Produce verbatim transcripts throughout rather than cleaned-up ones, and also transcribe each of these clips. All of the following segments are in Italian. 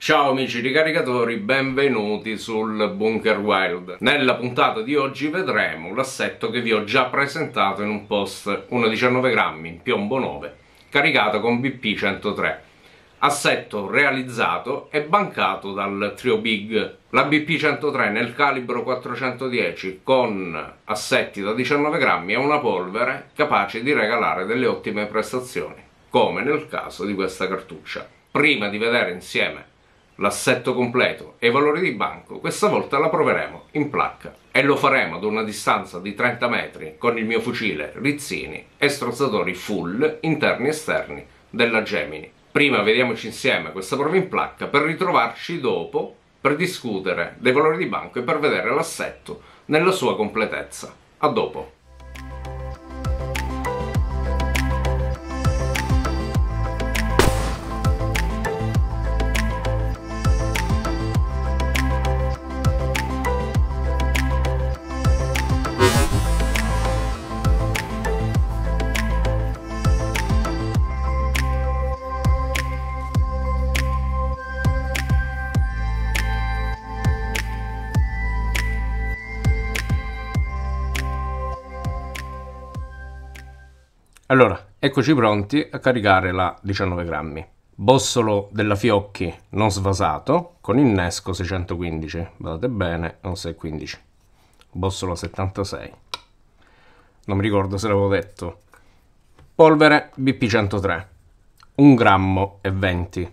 Ciao amici ricaricatori, benvenuti sul Bunker Wild. Nella puntata di oggi vedremo l'assetto che vi ho già presentato in un post uno virgola diciannove grammi in piombo nove, caricato con B P centotré. Assetto realizzato e bancato dal trio Big. La B P centotré nel calibro quattrocentodieci con assetti da diciannove grammi è una polvere capace di regalare delle ottime prestazioni, come nel caso di questa cartuccia. Prima di vedere insieme l'assetto completo e i valori di banco, questa volta la proveremo in placca e lo faremo ad una distanza di trenta metri con il mio fucile Rizzini e strozzatori full interni e esterni della Gemini. Prima vediamoci insieme questa prova in placca per ritrovarci dopo per discutere dei valori di banco e per vedere l'assetto nella sua completezza. A dopo! Allora, eccoci pronti a caricare la diciannove grammi. Bossolo della Fiocchi non svasato con innesco seicentoquindici, guardate bene, non seicentoquindici. Bossolo settantasei. Non mi ricordo se l'avevo detto. Polvere B P centotré, un grammo e venti.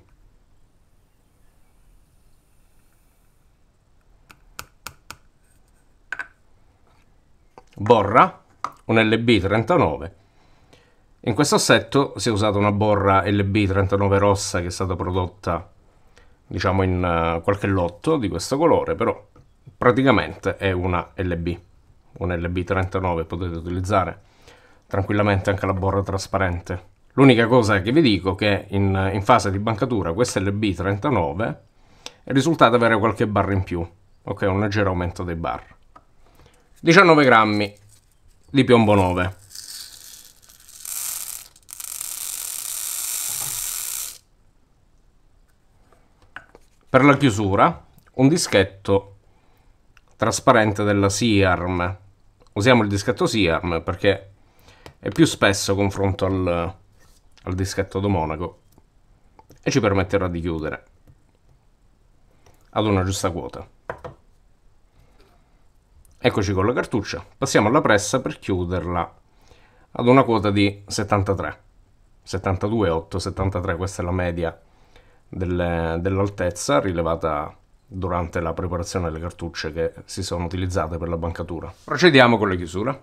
Borra, un L B trentanove. In questo assetto si è usata una borra L B trentanove rossa che è stata prodotta, diciamo, in uh, qualche lotto di questo colore, però praticamente è una L B. Un L B trentanove, potete utilizzare tranquillamente anche la borra trasparente. L'unica cosa che vi dico è che in, in fase di bancatura questa L B trentanove è risultata avere qualche barra in più, ok, un leggero aumento dei bar. diciannove grammi di piombo nove. Per la chiusura, un dischetto trasparente della Siarm. Usiamo il dischetto Siarm perché è più spesso confronto al, al dischetto Monaco e ci permetterà di chiudere ad una giusta quota. Eccoci con la cartuccia. Passiamo alla pressa per chiuderla ad una quota di settantatré. settantadue virgola otto, settantatré, questa è la media dell'altezza rilevata durante la preparazione delle cartucce che si sono utilizzate per la bancatura. Procediamo con la chiusura.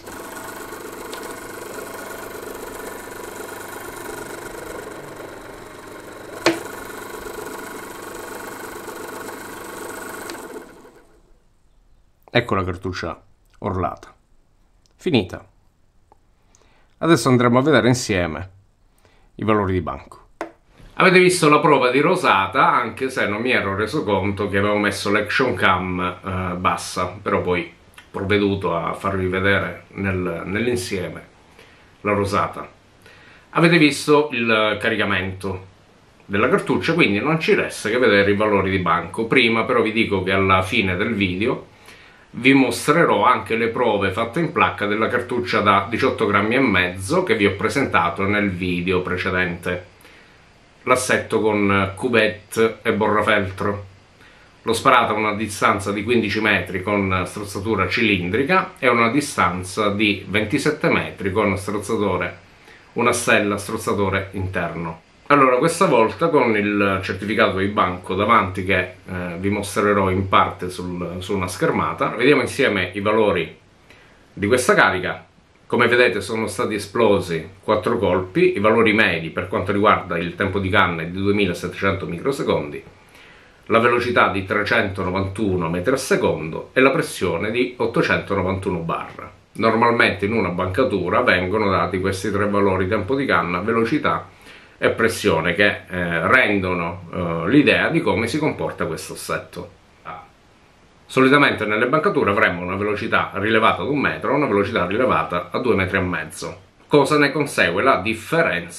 Ecco la cartuccia orlata. Finita. Adesso andremo a vedere insieme i valori di banco. Avete visto la prova di rosata, anche se non mi ero reso conto che avevo messo l'action cam eh, bassa, però poi ho provveduto a farvi vedere nel, nell'insieme la rosata. Avete visto il caricamento della cartuccia, quindi non ci resta che vedere i valori di banco. Prima però vi dico che alla fine del video vi mostrerò anche le prove fatte in placca della cartuccia da diciotto grammi e mezzo che vi ho presentato nel video precedente. L'assetto con cuvette e borrafeltro. L'ho sparato a una distanza di quindici metri con strozzatura cilindrica e a una distanza di ventisette metri con strozzatore, una stella strozzatore interno. Allora, questa volta con il certificato di banco davanti che eh, vi mostrerò in parte sul, su una schermata, vediamo insieme i valori di questa carica. Come vedete sono stati esplosi quattro colpi, i valori medi per quanto riguarda il tempo di canna è di duemilasettecento microsecondi, la velocità di trecentonovantuno metri al secondo e la pressione di ottocentonovantuno bar. Normalmente in una bancatura vengono dati questi tre valori, tempo di canna, velocità e pressione, che eh, rendono eh, l'idea di come si comporta questo assetto. Solitamente nelle bancature avremmo una velocità rilevata ad un metro e una velocità rilevata a due metri e mezzo. Cosa ne consegue? La differenza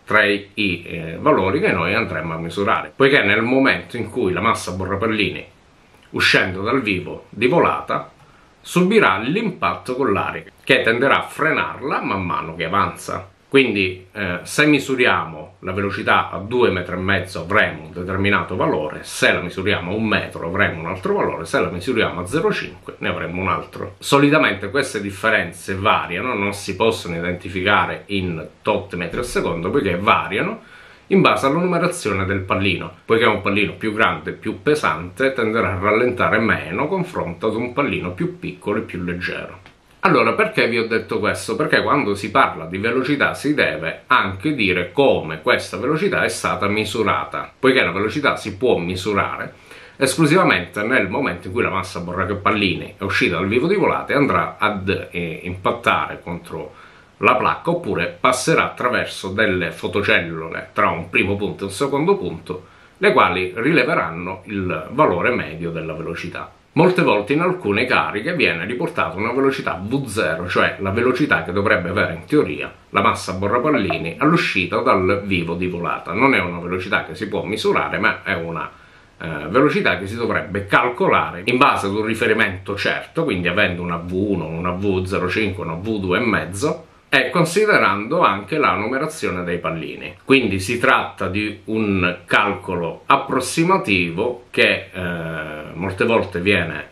tra i, i eh, valori che noi andremo a misurare, poiché nel momento in cui la massa a borrapallini, uscendo dal vivo di volata, subirà l'impatto con l'aria, che tenderà a frenarla man mano che avanza. Quindi eh, se misuriamo la velocità a due metri e mezzo avremo un determinato valore, se la misuriamo a un metro avremo un altro valore, se la misuriamo a zero virgola cinque ne avremo un altro. Solitamente queste differenze variano, non si possono identificare in tot metri al secondo, poiché variano in base alla numerazione del pallino, poiché un pallino più grande e più pesante tenderà a rallentare meno confronto ad un pallino più piccolo e più leggero. Allora, perché vi ho detto questo? Perché quando si parla di velocità si deve anche dire come questa velocità è stata misurata, poiché la velocità si può misurare esclusivamente nel momento in cui la massa borrapallini è uscita dal vivo di volata e andrà ad eh, impattare contro la placca, oppure passerà attraverso delle fotocellule tra un primo punto e un secondo punto, le quali rileveranno il valore medio della velocità. Molte volte in alcune cariche viene riportata una velocità V zero, cioè la velocità che dovrebbe avere in teoria la massa borrapallini all'uscita dal vivo di volata. Non è una velocità che si può misurare, ma è una eh, velocità che si dovrebbe calcolare in base ad un riferimento certo, quindi avendo una V uno, una V zero virgola cinque, una V due virgola cinque, e considerando anche la numerazione dei pallini. Quindi si tratta di un calcolo approssimativo che eh, molte volte viene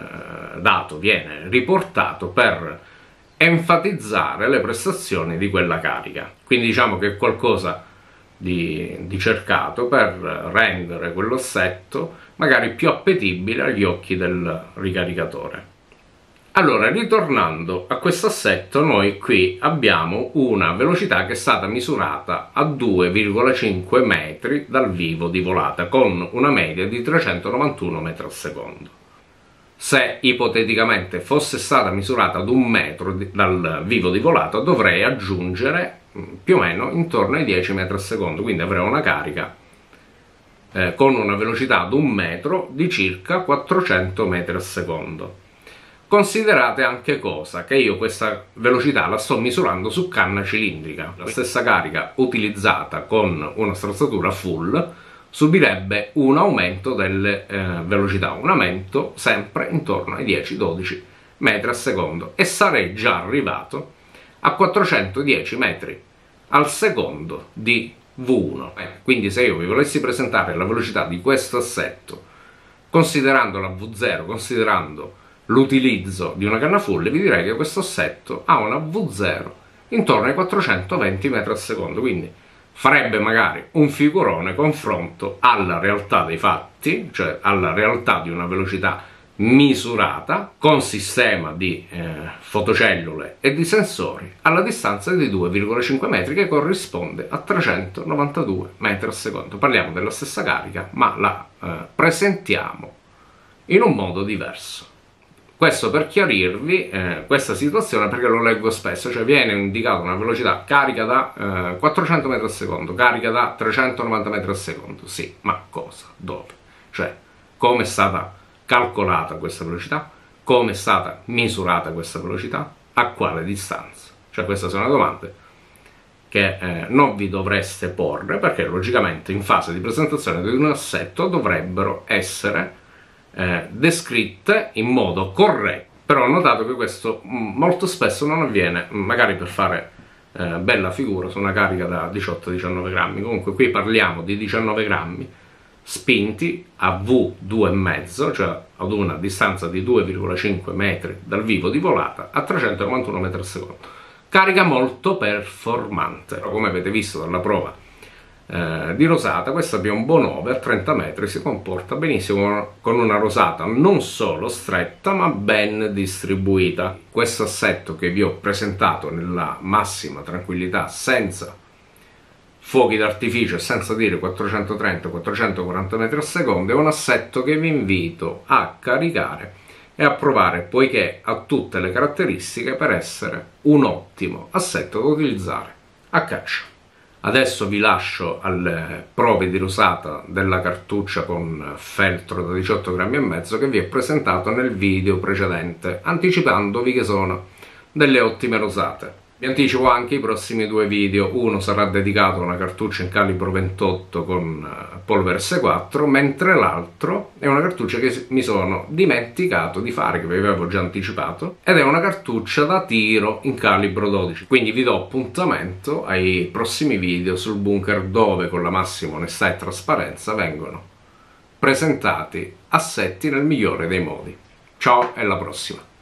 eh, dato, viene riportato per enfatizzare le prestazioni di quella carica. Quindi diciamo che è qualcosa di, di cercato per rendere quell'assetto magari più appetibile agli occhi del ricaricatore. Allora, ritornando a questo assetto, noi qui abbiamo una velocità che è stata misurata a due virgola cinque metri dal vivo di volata, con una media di trecentonovantuno metri al secondo. Se ipoteticamente fosse stata misurata ad un metro dal vivo di volata, dovrei aggiungere più o meno intorno ai dieci metri al secondo, quindi avrei una carica eh, con una velocità ad un metro di circa quattrocento metri al secondo. Considerate anche cosa? Che io questa velocità la sto misurando su canna cilindrica. La stessa carica utilizzata con una strozzatura full subirebbe un aumento delle eh, velocità, un aumento sempre intorno ai dieci dodici metri al secondo, e sarei già arrivato a quattrocentodieci metri al secondo di V uno. Eh, quindi se io vi volessi presentare la velocità di questo assetto, considerando la V zero, considerando l'utilizzo di una canna full, vi direi che questo assetto ha una V zero intorno ai quattrocentoventi metri al secondo, quindi farebbe magari un figurone confronto alla realtà dei fatti, cioè alla realtà di una velocità misurata con sistema di eh, fotocellule e di sensori alla distanza di due virgola cinque metri, che corrisponde a trecentonovantadue metri al secondo. Parliamo della stessa carica, ma la eh, presentiamo in un modo diverso. Questo per chiarirvi eh, questa situazione, perché lo leggo spesso, cioè viene indicata una velocità carica da eh, quattrocento metri al secondo, carica da trecentonovanta metri al secondo. Sì, ma cosa? Dove? Cioè, come è stata calcolata questa velocità? Come è stata misurata questa velocità? A quale distanza? Cioè, queste sono domande che eh, non vi dovreste porre, perché logicamente in fase di presentazione di un assetto dovrebbero essere Eh, descritte in modo corretto. Però ho notato che questo mh, molto spesso non avviene, magari per fare eh, bella figura su una carica da diciotto diciannove grammi. Comunque qui parliamo di diciannove grammi spinti a V due virgola cinque, cioè ad una distanza di due virgola cinque metri dal vivo di volata a trecentonovantuno metri al secondo. Carica molto performante. Però, come avete visto dalla prova Eh, di rosata, questa Biombo nove a trenta metri si comporta benissimo con una rosata non solo stretta ma ben distribuita. Questo assetto che vi ho presentato nella massima tranquillità, senza fuochi d'artificio e senza dire quattrocentotrenta quattrocentoquaranta metri al secondo, è un assetto che vi invito a caricare e a provare, poiché ha tutte le caratteristiche per essere un ottimo assetto da utilizzare a caccia. Adesso vi lascio alle prove di rosata della cartuccia con feltro da diciotto grammi e mezzo che vi ho presentato nel video precedente, anticipandovi che sono delle ottime rosate. Vi anticipo anche i prossimi due video. Uno sarà dedicato a una cartuccia in calibro ventotto con polvere S quattro, mentre l'altro è una cartuccia che mi sono dimenticato di fare, che vi avevo già anticipato, ed è una cartuccia da tiro in calibro dodici. Quindi vi do appuntamento ai prossimi video sul bunker, dove con la massima onestà e trasparenza vengono presentati assetti nel migliore dei modi. Ciao e alla prossima!